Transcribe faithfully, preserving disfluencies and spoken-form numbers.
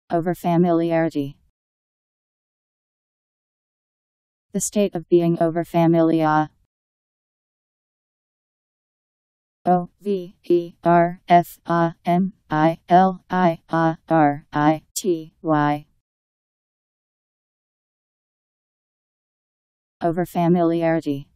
Overfamiliarity. The state of being overfamiliar. O V E R F A M I L I A R I T Y. Overfamiliarity.